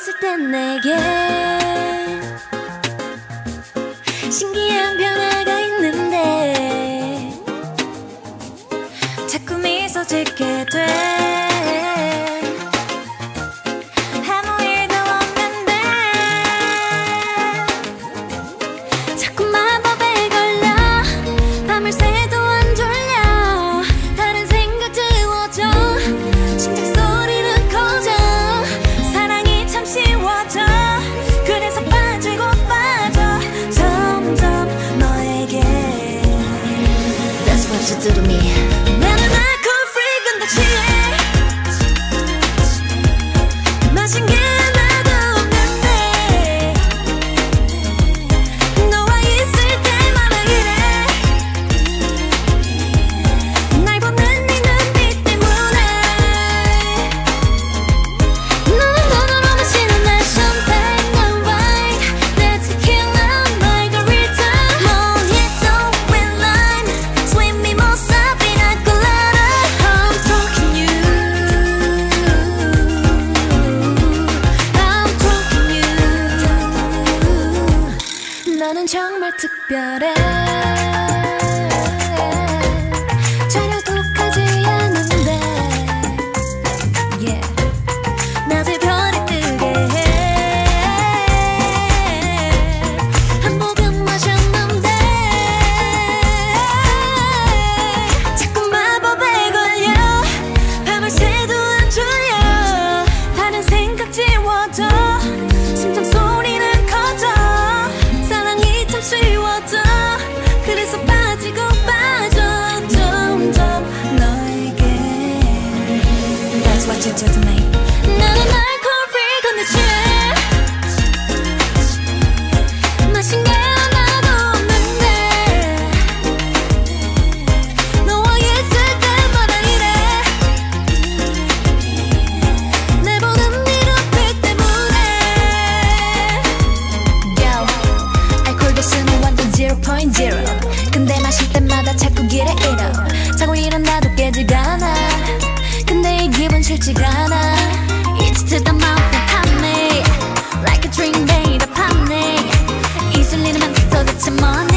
있을 땐 내게 신기한 변화가 있는데 자꾸 미소 짓게 돼. 아무 일도 없는데 자꾸 마법에 걸려 밤을 새도 안 졸려. 다른 생각 지워져 심장 소리는 커져. 사랑이 참 쉬워져. 그래서 빠지고 빠져 점점 너에게. That's what you do to me. 나는 alcohol free 근데 취해. 마신 게 하나도 없는데 너와 있을 때마다 이래. 날 보는 네 눈빛 때문에 너는 마시는 날 champagne 난 wine 내 tequila margarita mojito red line sweet mimosa pina colada. I'm talking you. I'm talking you. 너는 정말 특별해. 전혀 독하지 않은데 yeah. 낮에 별이 뜨게 해. 한 모금 마셨는데 자꾸 마법에 걸려. 밤을 새도 안 졸려. 다른 생각 지워져. 심장 소리는 커져. 사랑이 참 쉬워져. 그래서 빠지고 빠져 점점 너에게. That's what you do to me. 나는 alcohol free 근데 취해. 마신 게 하나도 없는데 너와 있을 때마다 이래. 내 보는 네 눈빛 때문에. Yo, 알코올 도수는 완전 0.0. 근데 마실 때마다 자꾸 길에 잃어. 자고 일어나도 깨지가 않아. 근데 이 기분 싫지가 않아. It's to the mouth and pop me like a drink made of honey. 이슬리는 면 도대체 뭐니.